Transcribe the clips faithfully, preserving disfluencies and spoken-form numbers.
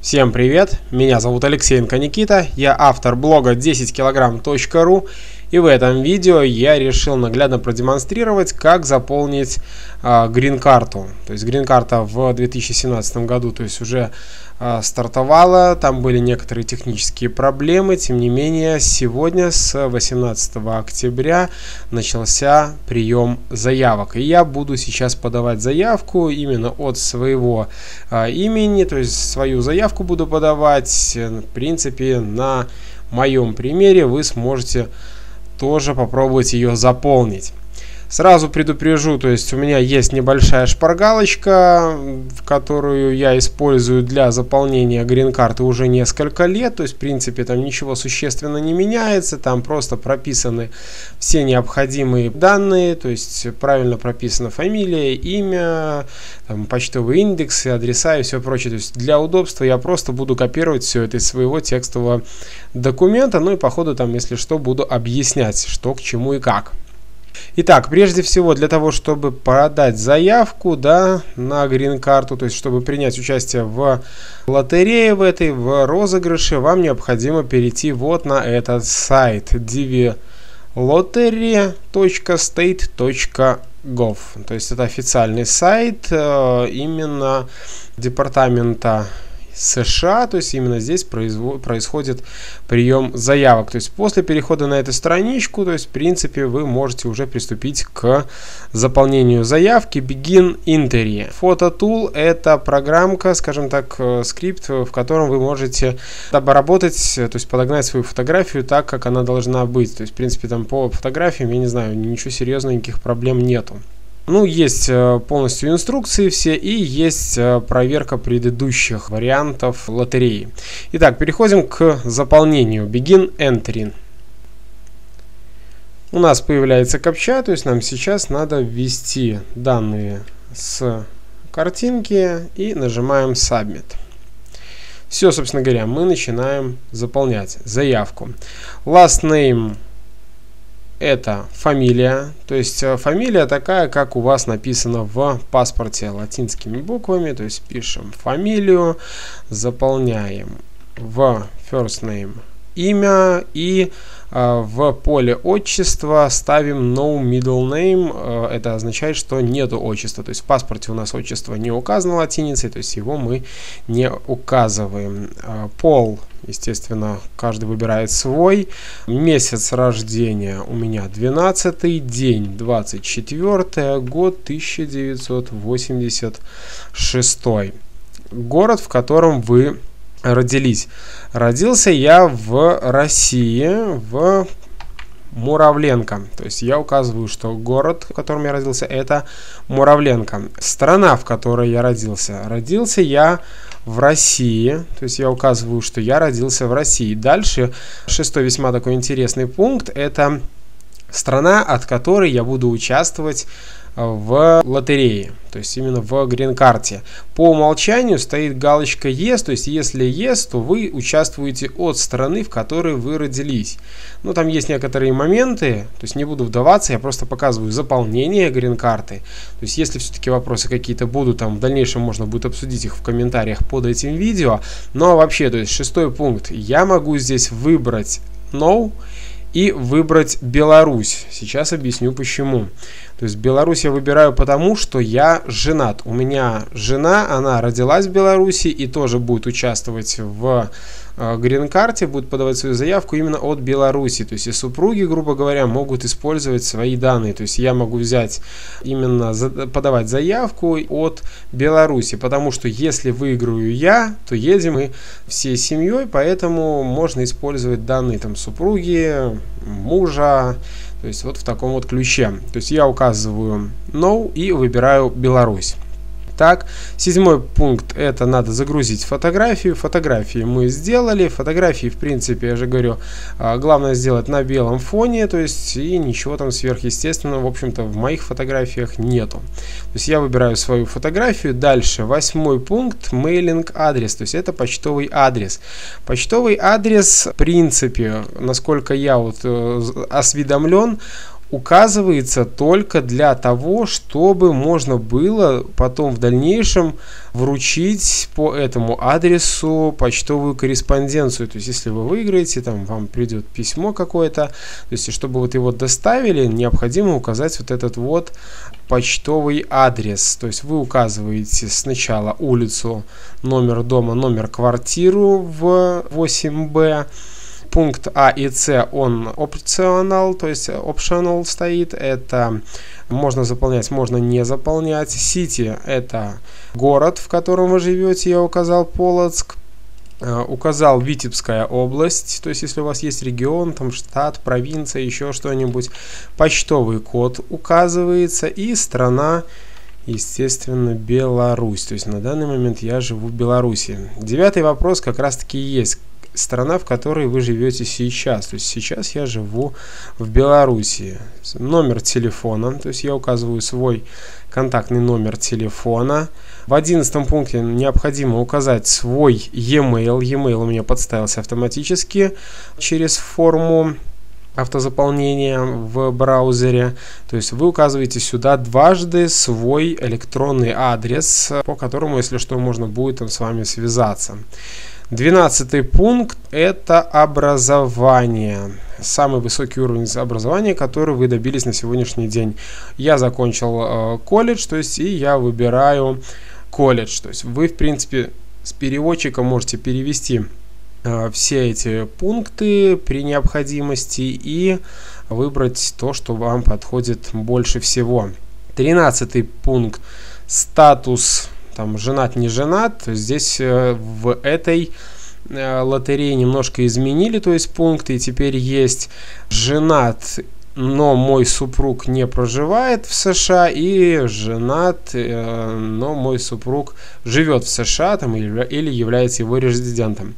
Всем привет, меня зовут Алексеенко Никита, я автор блога десять килограмм точка ру, и в этом видео я решил наглядно продемонстрировать, как заполнить э, грин-карту. То есть грин-карта в две тысячи семнадцатом году, то есть уже э, стартовала, там были некоторые технические проблемы, тем не менее сегодня с восемнадцатого октября начался прием заявок. И я буду сейчас подавать заявку именно от своего э, имени, то есть свою заявку буду подавать. В принципе, на моем примере вы сможете тоже попробовать ее заполнить. Сразу предупрежу, то есть у меня есть небольшая шпаргалочка, которую я использую для заполнения грин-карты уже несколько лет. То есть в принципе там ничего существенно не меняется, там просто прописаны все необходимые данные, то есть правильно прописана фамилия, имя, там, почтовый индекс, адреса и все прочее. То есть для удобства я просто буду копировать все это из своего текстового документа, ну и по ходу там, если что, буду объяснять, что к чему и как. Итак, прежде всего, для того, чтобы подать заявку, да, на грин-карту, то есть чтобы принять участие в лотерее в этой, в розыгрыше, вам необходимо перейти вот на этот сайт ди ви лотерии точка стейт точка гов. То есть это официальный сайт э, именно департамента США, то есть именно здесь происходит прием заявок. То есть после перехода на эту страничку, то есть в принципе вы можете уже приступить к заполнению заявки. Begin Entry. Photo-Tool — это программка, скажем так, скрипт, в котором вы можете обработать, то есть подогнать свою фотографию так, как она должна быть. То есть в принципе там по фотографиям, я не знаю, ничего серьезного, никаких проблем нету. Ну, есть полностью инструкции все и есть проверка предыдущих вариантов лотереи. Итак, переходим к заполнению. Begin Entry. У нас появляется капча, то есть нам сейчас надо ввести данные с картинки и нажимаем Submit. Все, собственно говоря, мы начинаем заполнять заявку. Last name — это фамилия, то есть фамилия такая, как у вас написано в паспорте, латинскими буквами, то есть пишем фамилию, заполняем в first name имя и э, в поле отчества ставим no middle name, э, это означает, что нету отчества, то есть в паспорте у нас отчество не указано латиницей, то есть его мы не указываем. Э, пол, естественно, каждый выбирает свой. Месяц рождения у меня двенадцатый, день двадцать четвёртый, год тысяча девятьсот восемьдесят шестой. Город, в котором вы родились. Родился я в России, в Муравленко. То есть я указываю, что город, в котором я родился, это Муравленко. Страна, в которой я родился. Родился я в России. То есть я указываю, что я родился в России. Дальше шестой весьма такой интересный пункт. Это страна, от которой я буду участвовать в лотерее, то есть именно в грин-карте. По умолчанию стоит галочка Yes, то есть если Yes, то вы участвуете от страны, в которой вы родились. Но там есть некоторые моменты, то есть не буду вдаваться, я просто показываю заполнение грин-карты. То есть если все-таки вопросы какие-то будут, там в дальнейшем можно будет обсудить их в комментариях под этим видео. Но вообще, то есть шестой пункт, я могу здесь выбрать No и выбрать Беларусь. Сейчас объясню почему. То есть Беларусь я выбираю потому, что я женат. У меня жена, она родилась в Беларуси и тоже будет участвовать в э, грин-карте, будет подавать свою заявку именно от Беларуси. То есть и супруги, грубо говоря, могут использовать свои данные. То есть я могу взять именно за, подавать заявку от Беларуси, потому что если выиграю я, то едем мы всей семьей, поэтому можно использовать данные там супруги, мужа. То есть вот в таком вот ключе. То есть я указываю No и выбираю Беларусь. Так, седьмой пункт — это надо загрузить фотографию. Фотографии мы сделали. Фотографии, в принципе, я же говорю, главное сделать на белом фоне, то есть и ничего там сверхъестественного, в общем-то, в моих фотографиях нету. То есть я выбираю свою фотографию. Дальше, восьмой пункт — mailing адрес, то есть это почтовый адрес. Почтовый адрес, в принципе, насколько я вот осведомлен, указывается только для того, чтобы можно было потом в дальнейшем вручить по этому адресу почтовую корреспонденцию. То есть, если вы выиграете, там вам придет письмо какое-то, то есть, чтобы вот его доставили, необходимо указать вот этот вот почтовый адрес. То есть, вы указываете сначала улицу, номер дома, номер квартиру в восемь бэ. Пункт А и С, он optional, то есть optional стоит, это можно заполнять, можно не заполнять. City — это город, в котором вы живете, я указал Полоцк. Указал Витебская область, то есть если у вас есть регион, там штат, провинция, еще что-нибудь. Почтовый код указывается и страна, естественно, Беларусь. То есть на данный момент я живу в Беларуси. Девятый вопрос как раз-таки есть страна, в которой вы живете сейчас. То есть сейчас я живу в Беларуси. Номер телефона, то есть я указываю свой контактный номер телефона. В одиннадцатом пункте необходимо указать свой e-mail. E-mail у меня подставился автоматически через форму автозаполнения в браузере. То есть вы указываете сюда дважды свой электронный адрес, по которому, если что, можно будет там с вами связаться. Двенадцатый пункт – это образование. Самый высокий уровень образования, который вы добились на сегодняшний день. Я закончил э, колледж, то есть и я выбираю колледж. То есть вы, в принципе, с переводчиком можете перевести э, все эти пункты при необходимости и выбрать то, что вам подходит больше всего. Тринадцатый пункт – статус. Там женат, не женат. Здесь э, в этой э, лотерее немножко изменили, то есть пункты. И теперь есть женат, но мой супруг не проживает в США, и женат, э, но мой супруг живет в США там, или, или является его резидентом.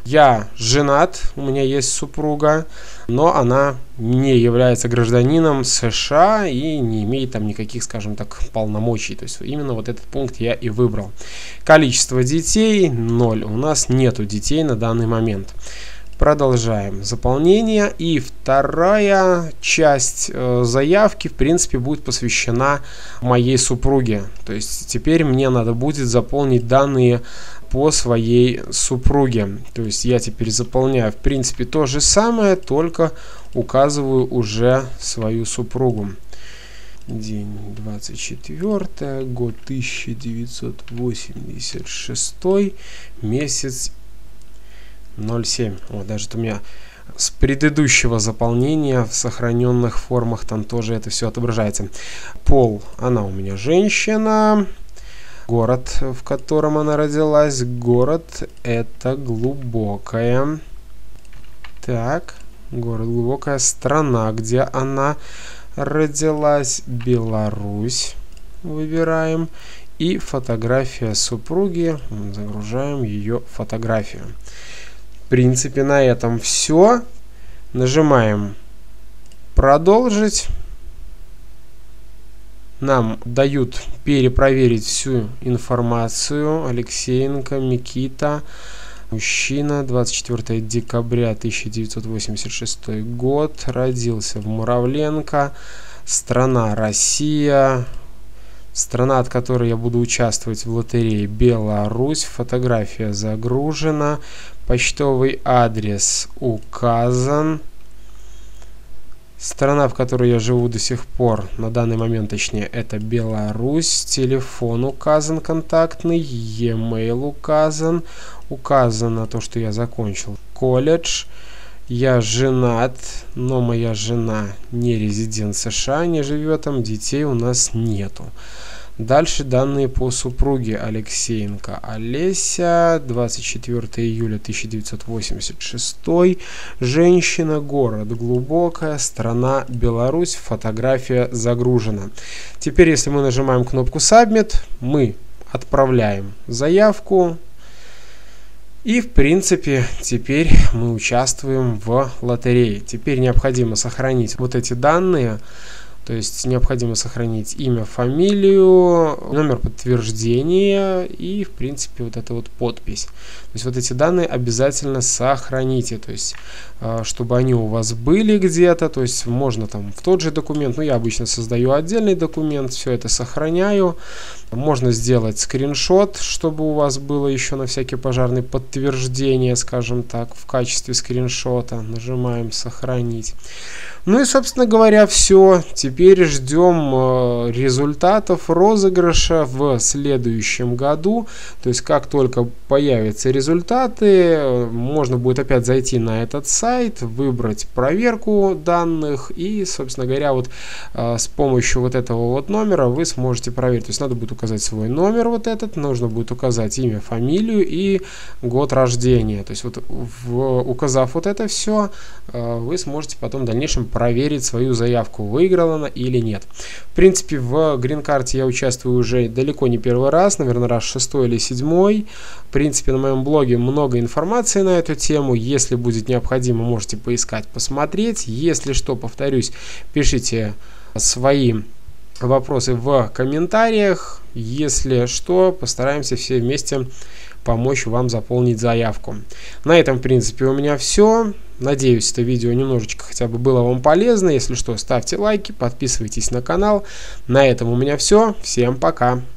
Я женат, у меня есть супруга, но она не является гражданином США и не имеет там никаких, скажем так, полномочий. То есть именно вот этот пункт я и выбрал. Количество детей ноль. У нас нету детей на данный момент. Продолжаем заполнение. И вторая часть э, заявки, в принципе, будет посвящена моей супруге. То есть теперь мне надо будет заполнить данные по своей супруге. То есть я теперь заполняю, в принципе, то же самое, только указываю уже свою супругу. День двадцать четвёртое, год тысяча девятьсот восемьдесят шестой, месяц ноль семь. Вот даже у меня с предыдущего заполнения в сохраненных формах там тоже это все отображается. Пол, она у меня женщина. Город, в котором она родилась. Город — это Глубокая. Так, город Глубокая. Страна, где она родилась. Беларусь. Выбираем. И фотография супруги. Загружаем ее фотографию. В принципе, на этом все. Нажимаем «Продолжить». Нам дают перепроверить всю информацию. Алексеенко Микита, мужчина, двадцать четвёртое декабря тысяча девятьсот восемьдесят шестой год, родился в Муравленко, страна Россия, страна, от которой я буду участвовать в лотерее Беларусь, фотография загружена, почтовый адрес указан. Страна, в которой я живу до сих пор, на данный момент точнее, это Беларусь. Телефон указан контактный, e-mail указан. Указано то, что я закончил колледж. Я женат, но моя жена не резидент США, не живет там, детей у нас нету. Дальше данные по супруге. Алексеенко Олеся, двадцать четвёртое июля тысяча девятьсот восемьдесят шестой, женщина, город Глубокая, страна Беларусь, фотография загружена. Теперь, если мы нажимаем кнопку Submit, мы отправляем заявку. И, в принципе, теперь мы участвуем в лотерее. Теперь необходимо сохранить вот эти данные То есть необходимо сохранить имя, фамилию, номер подтверждения и, в принципе, вот эта вот подпись. То есть вот эти данные обязательно сохраните, то есть чтобы они у вас были где-то, то есть можно там в тот же документ, ну я обычно создаю отдельный документ, все это сохраняю. Можно сделать скриншот, чтобы у вас было еще на всякий пожарный подтверждение, скажем так, в качестве скриншота. Нажимаем «Сохранить». Ну и, собственно говоря, все. Теперь ждем результатов розыгрыша в следующем году. То есть, как только появятся результаты, можно будет опять зайти на этот сайт, выбрать проверку данных и, собственно говоря, вот с помощью вот этого вот номера вы сможете проверить. То есть, надо будет указать свой номер вот этот, нужно будет указать имя, фамилию и год рождения. То есть, вот в, указав вот это все, вы сможете потом в дальнейшем проверить свою заявку, выиграла она или нет. В принципе, в грин-карте я участвую уже далеко не первый раз, наверное, раз шестой или седьмой. В принципе, на моем блоге много информации на эту тему. Если будет необходимо, можете поискать, посмотреть. Если что, повторюсь, пишите свои вопросы в комментариях. Если что, постараемся все вместе помочь вам заполнить заявку. На этом, в принципе, у меня все. Надеюсь, это видео немножечко хотя бы было вам полезно. Если что, ставьте лайки, подписывайтесь на канал. На этом у меня все. Всем пока!